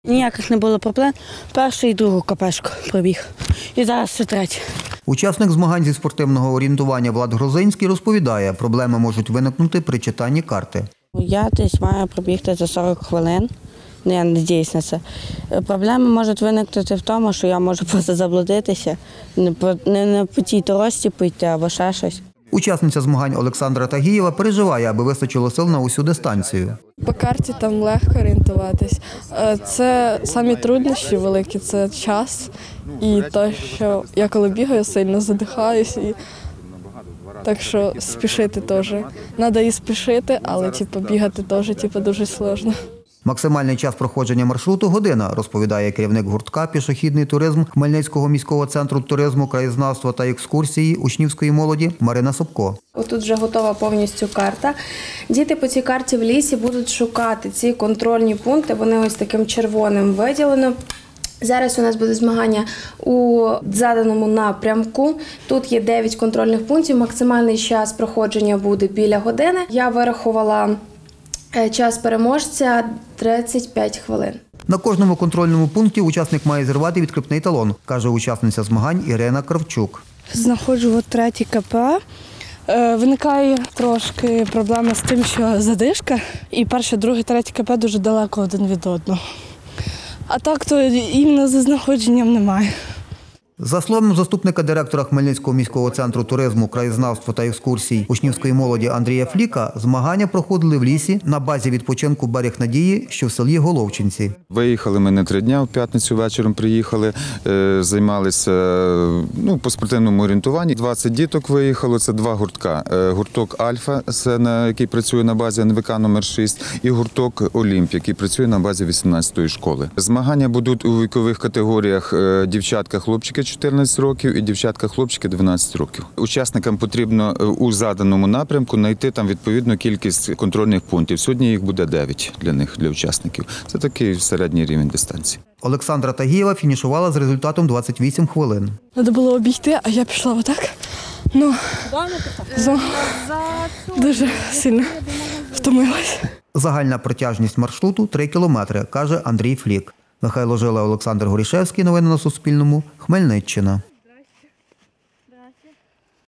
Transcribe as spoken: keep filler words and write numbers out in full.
Ніяких не було проблем. Першу і другу капешку пробіг. І зараз ще третю. Учасник змагань зі спортивного орієнтування Влад Грозинський розповідає, проблеми можуть виникнути при читанні карти. Я десь маю пробігти за сорок хвилин. Ну, я надіюсь на це. Проблеми можуть виникнути в тому, що я можу просто заблудитися, не по, не, не по тій дорожці пойти або ще щось. Учасниця змагань Олександра Тагієва переживає, аби вистачило сил на усю дистанцію. По карті там легко орієнтуватись. Це самі труднощі великі, це час і те, що я коли бігаю, сильно задихаюсь. І... Так що спішити теж. Треба і спішити, але типу, бігати теж типу, дуже складно. Максимальний час проходження маршруту – година, розповідає керівник гуртка «Пішохідний туризм» Хмельницького міського центру туризму, краєзнавства та екскурсії учнівської молоді Марина Собко. Тут вже готова повністю карта. Діти по цій карті в лісі будуть шукати ці контрольні пункти, вони ось таким червоним виділено. Зараз у нас буде змагання у заданому напрямку. Тут є дев'ять контрольних пунктів, максимальний час проходження буде біля години. Я вирахувала час переможця тридцять п'ять хвилин. На кожному контрольному пункті учасник має зірвати відкріпний талон, каже учасниця змагань Ірина Кравчук. Знаходжу от третій КП. Виникає трошки проблема з тим, що задишка. І перший, другий, третій КП дуже далеко один від одного. А так то іменно за знаходженням немає. За словами заступника директора Хмельницького міського центру туризму, краєзнавства та екскурсій учнівської молоді Андрія Фліка, змагання проходили в лісі на базі відпочинку «Берег Надії», що в селі Головчинці. Виїхали ми не три дня, в п'ятницю вечором приїхали, займалися ну, по спортивному орієнтуванні. двадцять діток виїхало, це два гуртка. Гурток «Альфа», який працює на базі ен ве ка номер шість, і гурток «Олімп», який працює на базі вісімнадцятої школи. Змагання будуть у вікових категоріях дівчатка-хлопчики чотирнадцять років і дівчатка-хлопчики дванадцять років. Учасникам потрібно у заданому напрямку знайти там відповідну кількість контрольних пунктів. Сьогодні їх буде дев'ять для них, для учасників. Це такий середній рівень дистанції. Олександра Тагієва фінішувала з результатом двадцять вісім хвилин. Треба було обійти, а я пішла отак. Ну, дуже сильно втомилась. Загальна протяжність маршруту – три кілометри, каже Андрій Флік. Михайло Жила, Олександр Горішевський. Новини на Суспільному. Хмельниччина.